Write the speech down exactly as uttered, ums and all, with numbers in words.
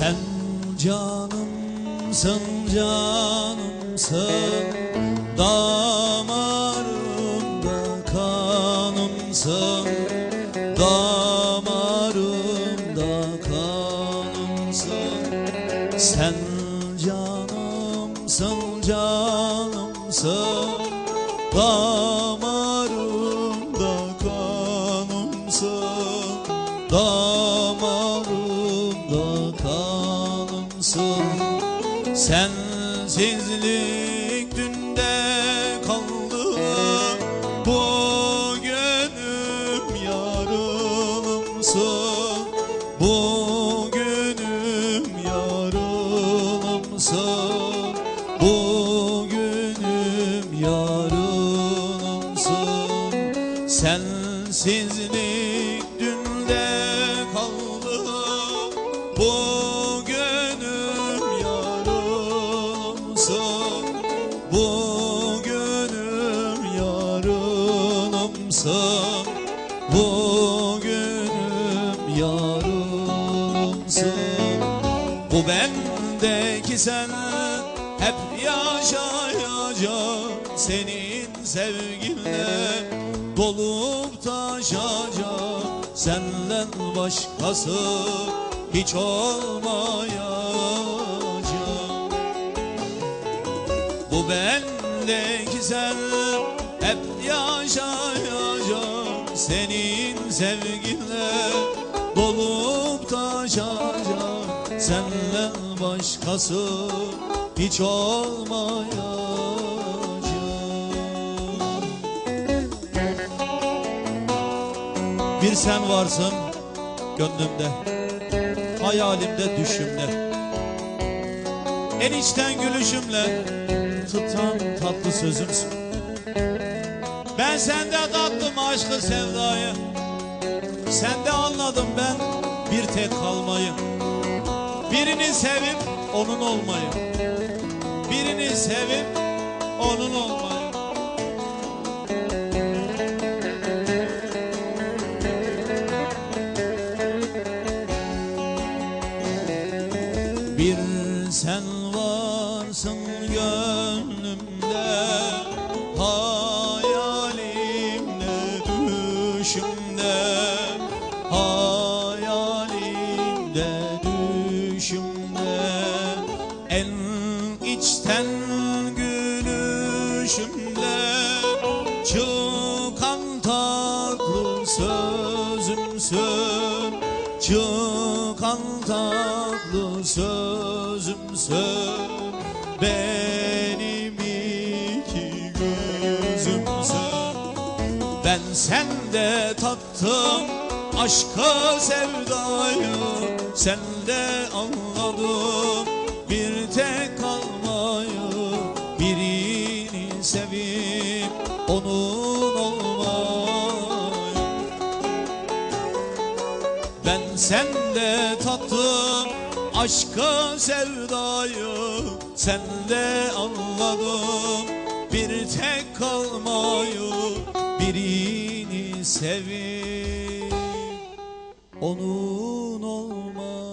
Sen canımsın, canımsın, damarımda kanımsın, damarımda kanımsın. Sen canımsın, canımsın, damarımda kanımsın, damarımda kanımsın. Sensizlik dünde kaldı, bugünüm yarınımsın, bugünüm yarınımsın, bugünüm yarınımsın. Sensizlik dünde kaldı, bugünüm yarınımsın, bugünüm yarınımsın, bugünüm yarınımsın. Bu bendeki sen hep yaşayacak, senin sevginle dolup taşacak. Senden başkası hiç olmayacak. Bu bendeki sen hep yaşayacak, senin sevginle dolup taşacak. Senden başkası hiç olmayacak. Bir sen varsın gönlümde, hayalimde, düşümde. En içten gülüşümle tutan tatlı sözümsün. Ben sende tattım aşkı sevdayı, sende anladım ben bir tek kalmayı. Birini sevip onun olmayı, birini sevip onun olmayı. Bir sen varsın gönlümde, hayalimde, düşümde, hayalimde, düşümde. En içten gülüşümle çıkan tatlı sözümsün, çıkan tatlı sözümsün. Benim iki gözümsün. Ben sende tattım aşkı sevdayı, sende anladım bir tek kalmayı. Birini sevip onun olmayı. Ben sende tattım aşkı sevdayı, sende anladım bir tek kalmayı. Birini sevip onun olmayı.